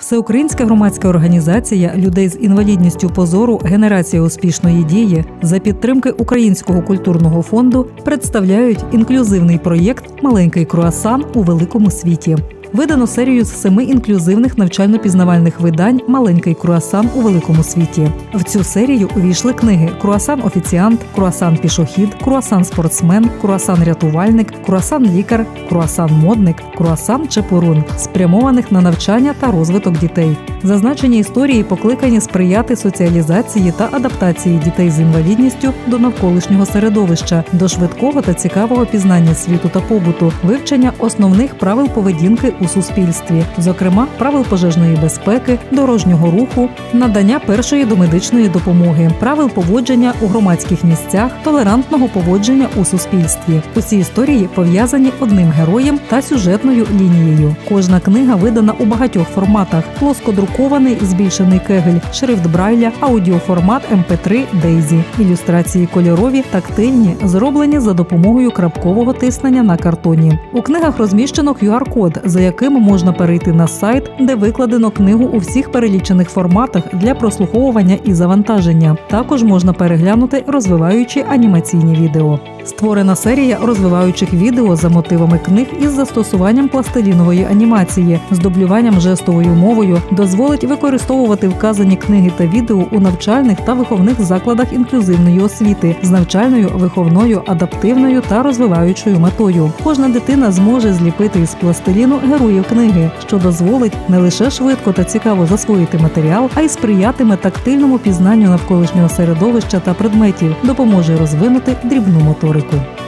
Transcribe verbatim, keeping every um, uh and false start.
Всеукраїнська громадська організація людей з інвалідністю по зору «Генерація успішної дії» за підтримки Українського культурного фонду представляють інклюзивний проєкт «Маленький круасан у великому світі». Видано серію з семи інклюзивних навчально-пізнавальних видань «Маленький круасан у великому світі». В цю серію увійшли книги «Круасан-офіціант», «Круасан-пішохід», «Круасан-спортсмен», «Круасан-рятувальник», «Круасан-лікар», «Круасан-модник», «Круасан-чепурун», спрямованих на навчання та розвиток дітей. Зазначені історії покликані сприяти соціалізації та адаптації дітей з інвалідністю до навколишнього середовища, до швидкого та цікавого пізнання світу та побуту, вивчення основних правил поведінки у суспільстві, зокрема правил пожежної безпеки, дорожнього руху, надання першої домедичної допомоги, правил поводження у громадських місцях, толерантного поводження у суспільстві. Усі історії пов'язані одним героєм та сюжетною лінією. Кожна книга видана у багатьох форматах: плоскодрукований, збільшений кегель, шрифт Брайля, аудіоформат ем пе три Дейзі, ілюстрації кольорові, тактильні, зроблені за допомогою крапкового тиснення на картоні. У книгах розміщено кю ар код, за яким можна перейти на сайт, де викладено книгу у всіх перелічених форматах для прослуховування і завантаження. Також можна переглянути розвиваючі анімаційні відео. Створена серія розвиваючих відео за мотивами книг із застосуванням пластилінової анімації, з дублюванням жестовою мовою, дозволить використовувати вказані книги та відео у навчальних та виховних закладах інклюзивної освіти з навчальною, виховною, адаптивною та розвиваючою метою. Кожна дитина зможе зліпити із пластиліну героїв книги, що дозволить не лише швидко та цікаво засвоїти матеріал, а й сприятиме тактильному пізнанню навколишнього середовища та предметів, допоможе розвинути дрібну моторику.